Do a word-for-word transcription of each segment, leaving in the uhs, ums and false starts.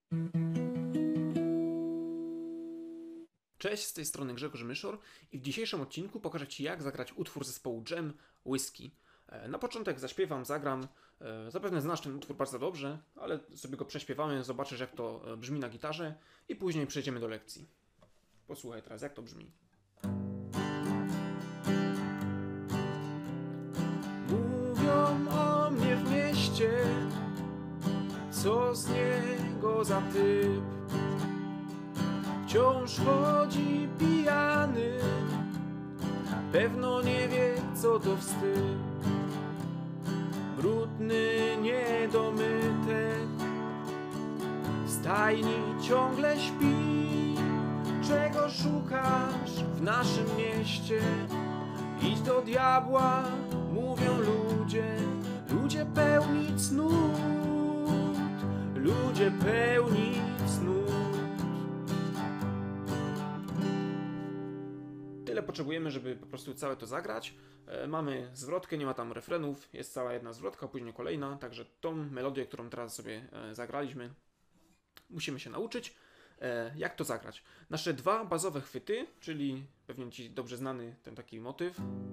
Cześć, z tej strony Grzegorz Myszor i w dzisiejszym odcinku pokażę Ci, jak zagrać utwór zespołu Jam Whisky. Na początek zaśpiewam, zagram, zapewne znasz ten utwór bardzo dobrze, ale sobie go prześpiewamy, zobaczysz jak to brzmi na gitarze i później przejdziemy do lekcji. Posłuchaj teraz, jak to brzmi. Mówią o mnie w mieście, co z niego za typ. Wciąż chodzi pijany, pewno nie wie, co to wstyd. Brudny, niedomytek, w stajni ciągle śpi. Czego szukasz w naszym mieście? Idź do diabła, mówią ludzie, ludzie pełni cnót, ludzie pełni cnót. Tyle potrzebujemy, żeby po prostu całe to zagrać. E, mamy zwrotkę, nie ma tam refrenów, jest cała jedna zwrotka, później kolejna, także tą melodię, którą teraz sobie e, zagraliśmy, musimy się nauczyć. E, jak to zagrać? Nasze dwa bazowe chwyty, czyli pewnie Ci dobrze znany ten taki motyw,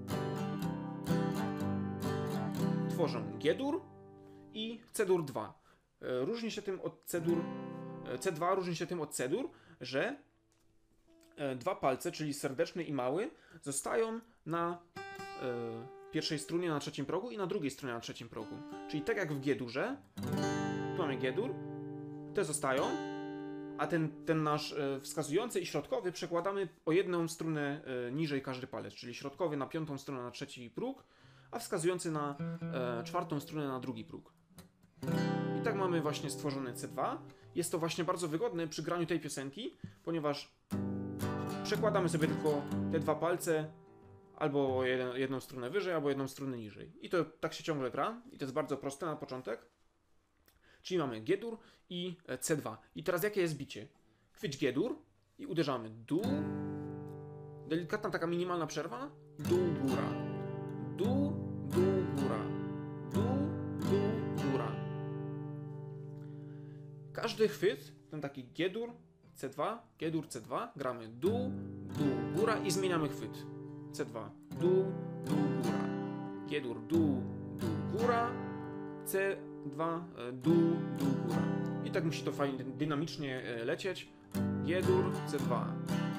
tworzą G-dur i C-dur dwa. E, różni się tym od C-dur, e, C dwa różni się tym od C-dur, że dwa palce, czyli serdeczny i mały, zostają na y, pierwszej strunie na trzecim progu i na drugiej stronie na trzecim progu. Czyli tak jak w G-durze, tu mamy G-dur, te zostają, a ten, ten nasz y, wskazujący i środkowy przekładamy o jedną strunę y, niżej każdy palec, czyli środkowy na piątą stronę na trzeci próg, a wskazujący na y, czwartą stronę na drugi próg. I tak mamy właśnie stworzone C dwa. Jest to właśnie bardzo wygodne przy graniu tej piosenki, ponieważ przekładamy sobie tylko te dwa palce albo jeden, jedną strunę wyżej, albo jedną strunę niżej. I to tak się ciągle gra. I to jest bardzo proste na początek. Czyli mamy G-dur i C dwa. I teraz jakie jest bicie? Chwyć G-dur i uderzamy dół. Delikatna taka minimalna przerwa. Dół, góra. Dół, dół, góra. Dół, dół, góra. Każdy chwyt, ten taki G-dur, C dwa, G-dur, C dwa, gramy dół, dół, góra i zmieniamy chwyt. C dwa, dół, dół, góra. G-dur, dół, dół, góra. C dwa, dół, dół, góra. I tak musi to fajnie, dynamicznie lecieć. G-dur, C dwa.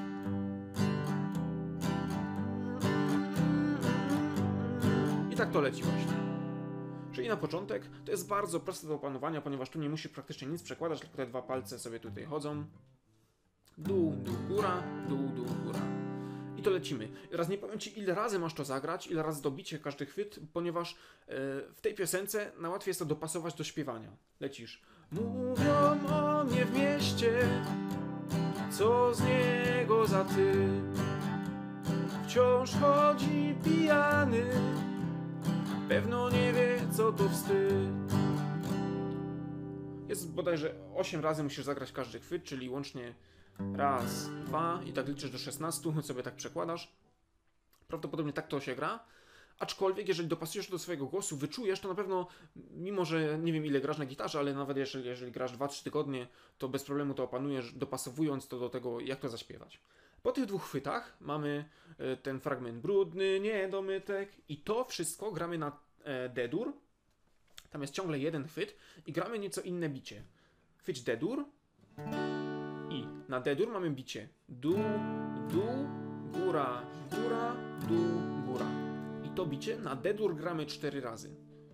I tak to leci właśnie. Czyli na początek to jest bardzo proste do opanowania, ponieważ tu nie musisz praktycznie nic przekładać, tylko te dwa palce sobie tutaj chodzą. Dół, dół, góra, dół, dół, góra. I to lecimy. Teraz nie powiem Ci, ile razy masz to zagrać, ile razy dobicie każdy chwyt, ponieważ yy, w tej piosence najłatwiej jest to dopasować do śpiewania. Lecisz. Mówią o mnie w mieście, co z niego za ty. Wciąż chodzi pijany, pewno nie wie, co to wstyd. Jest bodajże osiem razy musisz zagrać każdy chwyt, czyli łącznie raz, dwa i tak liczysz do szesnastu, sobie tak przekładasz. Prawdopodobnie tak to się gra. Aczkolwiek, jeżeli dopasujesz do swojego głosu, wyczujesz, to na pewno, mimo że nie wiem ile grasz na gitarze, ale nawet jeżeli, jeżeli grasz dwa trzy tygodnie, to bez problemu to opanujesz, dopasowując to do tego, jak to zaśpiewać. Po tych dwóch chwytach mamy ten fragment brudny, niedomytek i to wszystko gramy na D-dur. Tam jest ciągle jeden chwyt i gramy nieco inne bicie. Chwyć D-dur i na D-dur mamy bicie dół, dół, góra, góra, dół, góra. I to bicie na D-dur gramy cztery razy.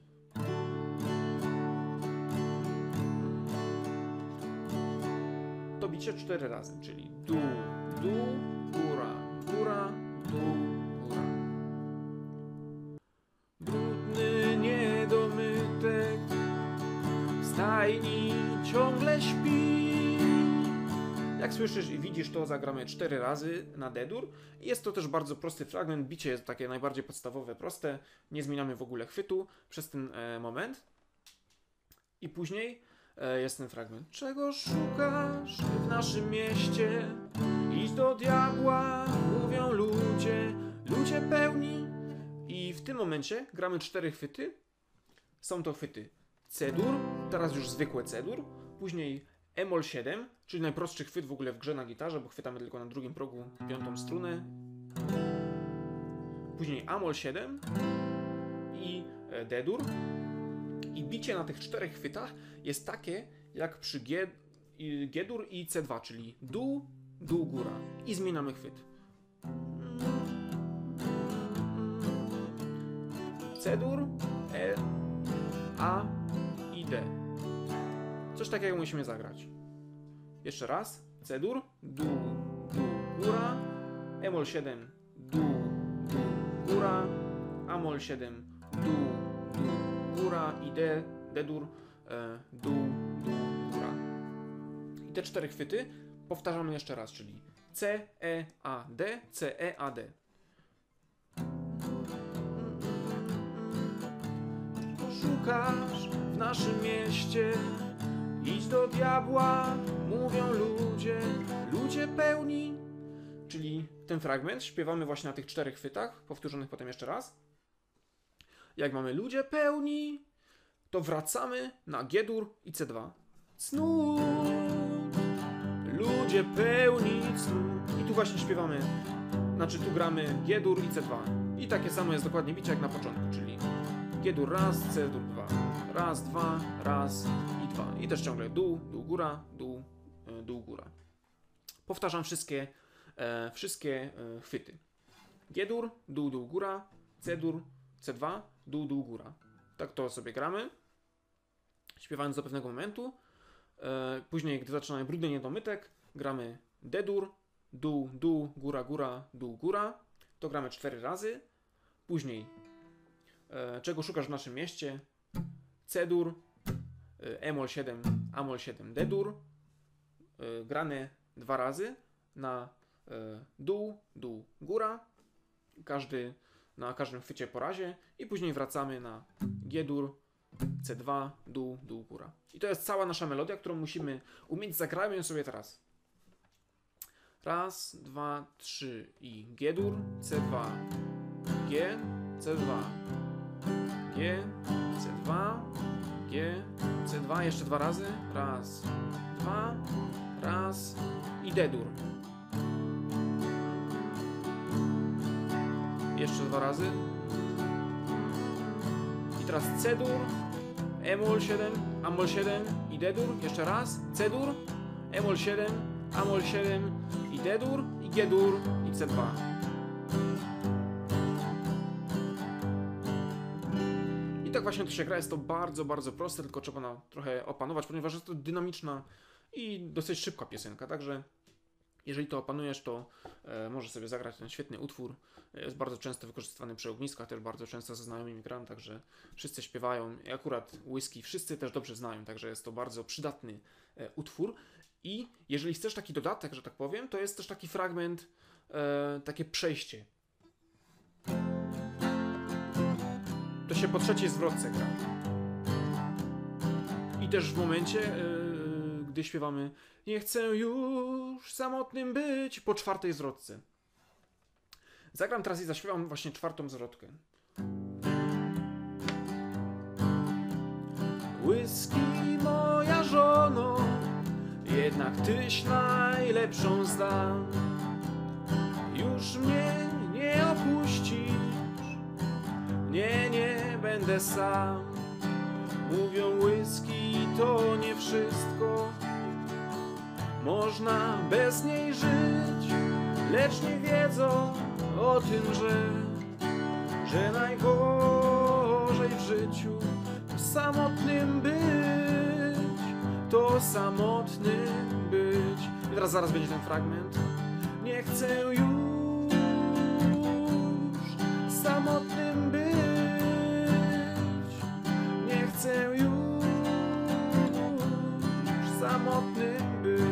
To bicie cztery razy, czyli dół, dół, góra, góra, dół, góra. Brudny, niedomytek, w stajni ciągle śpi. Jak słyszysz i widzisz, to zagramy cztery razy na D-dur. Jest to też bardzo prosty fragment, bicie jest takie najbardziej podstawowe, proste. Nie zmieniamy w ogóle chwytu przez ten e, moment. I później e, jest ten fragment. Czego szukasz w naszym mieście? Idź do diabła, mówią ludzie, ludzie pełni. I w tym momencie gramy cztery chwyty. Są to chwyty C-dur, teraz już zwykłe C-dur, później E-moll siedem, czyli najprostszy chwyt w ogóle w grze na gitarze, bo chwytamy tylko na drugim progu piątą strunę. Później A-moll siedem i D-dur. I bicie na tych czterech chwytach jest takie jak przy G, G-dur i C dwa, czyli dół, dół, góra. I zmieniamy chwyt. C-dur, E, A i D. Coś takiego musimy zagrać. Jeszcze raz. C-dur, dół, dół, góra. E-moll siedem, dół, dół, góra. A-moll siedem, dół, dół, góra. I D, D-dur, e, dół, dół, góra. I te cztery chwyty powtarzamy jeszcze raz, czyli C, E, A, D, C, E, A, D. Szukasz w naszym mieście, idź do diabła, mówią ludzie, ludzie pełni. Czyli ten fragment śpiewamy właśnie na tych czterech chwytach, powtórzonych potem jeszcze raz. Jak mamy ludzie pełni, to wracamy na G-dur i C dwa. Cnót, ludzie pełni cnót. I tu właśnie śpiewamy, znaczy tu gramy G-dur i C dwa. I takie samo jest dokładnie bicie jak na początku, czyli G-dur raz, C-dur dwa. Raz, dwa, raz i dwa. I też ciągle dół, dół, góra, dół, dół, góra. Powtarzam wszystkie, e, wszystkie e, chwyty. G-dur, dół, dół, góra, C-dur, C dwa, dół, dół, góra. Tak to sobie gramy, śpiewając do pewnego momentu. E, później, gdy zaczynamy brudny niedomytek, gramy D-dur, dół, dół, góra, góra, dół, góra. To gramy cztery razy. Później e, czego szukasz w naszym mieście? C-dur, E-moll siedem, A-moll siedem, D-dur. E, grane dwa razy na e, dół, dół, góra. Każdy, na każdym chwycie po razie. I później wracamy na G-dur, C dwa, dół, dół, góra. I to jest cała nasza melodia, którą musimy umieć. Zagrajmy ją sobie teraz. Raz, dwa, trzy i G-dur, C dwa, G, C dwa, G, C dwa, G, C dwa, jeszcze dwa razy. Raz, dwa, raz i D-dur. Jeszcze dwa razy. I teraz C-dur, E-moll siedem, A-moll siedem i D-dur. Jeszcze raz. C-dur, E-moll siedem, A-moll siedem i D-dur i G-dur i C dwa. I tak właśnie to się gra. Jest to bardzo, bardzo proste, tylko trzeba na trochę opanować, ponieważ jest to dynamiczna i dosyć szybka piosenka, także jeżeli to opanujesz, to e, możesz sobie zagrać ten świetny utwór. Jest bardzo często wykorzystywany przy ogniskach, też bardzo często ze znajomymi gram, także wszyscy śpiewają. I akurat whisky wszyscy też dobrze znają, także jest to bardzo przydatny e, utwór. I jeżeli chcesz taki dodatek, że tak powiem, to jest też taki fragment, e, takie przejście. To się po trzeciej zwrotce gra. I też w momencie, e, gdy śpiewamy nie chcę już samotnym być, po czwartej zwrotce. Zagram teraz i zaśpiewam właśnie czwartą zwrotkę. Whisky moja żono, jednak tyś najlepszą znam. Już mnie nie opuścisz, nie, nie będę sam. Mówią whisky to nie wszystko, można bez niej żyć, lecz nie wiedzą o tym, że, że najgorzej w życiu to samotnym być, to samotnym być. I teraz zaraz będzie ten fragment. Nie chcę już samotnym być, nie chcę już samotnym być.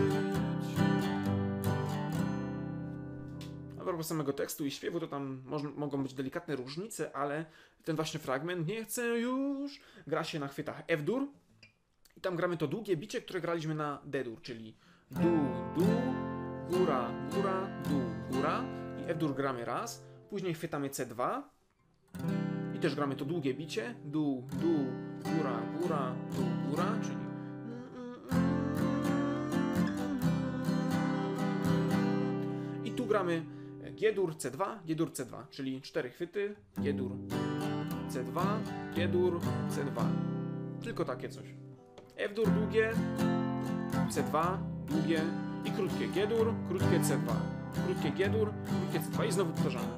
A propos samego tekstu i śpiewu, to tam moż- mogą być delikatne różnice, ale ten właśnie fragment nie chcę już gra się na chwytach F-dur i tam gramy to długie bicie, które graliśmy na D-dur, czyli dół, dół, góra, góra, dół, góra i F-dur gramy raz, później chwytamy C dwa i też gramy to długie bicie, dół, dół, góra, góra, dół, góra, czyli gramy G-dur, C dwa, G-dur, C dwa, czyli cztery chwyty, G-dur, C dwa, G-dur, C dwa. Tylko takie coś. F-dur długie, C dwa, długie i krótkie G-dur, krótkie C dwa. Krótkie G-dur, krótkie C dwa i znowu powtarzamy.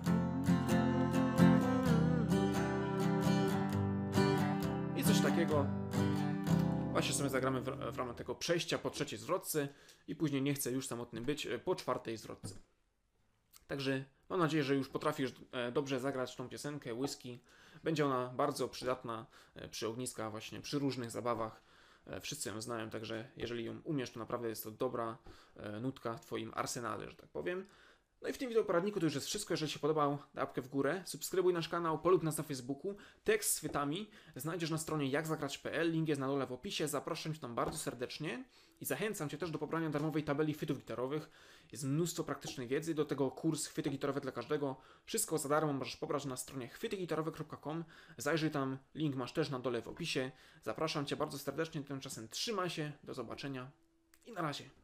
I coś takiego. Właśnie sobie zagramy w, w ramach tego przejścia po trzeciej zwrotce i później nie chcę już samotny być po czwartej zwrotce. Także mam nadzieję, że już potrafisz dobrze zagrać tą piosenkę Whisky. Będzie ona bardzo przydatna przy ogniskach, właśnie przy różnych zabawach. Wszyscy ją znają, także jeżeli ją umiesz, to naprawdę jest to dobra nutka w Twoim arsenale, że tak powiem. No i w tym wideoporadniku to już jest wszystko. Jeżeli się podobał, daj łapkę w górę, subskrybuj nasz kanał, polub nas na Facebooku. Tekst z chwytami znajdziesz na stronie jak zagrać kropka p l, link jest na dole w opisie. Zapraszam Cię tam bardzo serdecznie i zachęcam Cię też do pobrania darmowej tabeli chwytów gitarowych. Jest mnóstwo praktycznej wiedzy, do tego kurs chwyty gitarowe dla każdego. Wszystko za darmo możesz pobrać na stronie chwyty gitarowe kropka com. Zajrzyj tam, link masz też na dole w opisie. Zapraszam Cię bardzo serdecznie, tymczasem trzymaj się, do zobaczenia i na razie.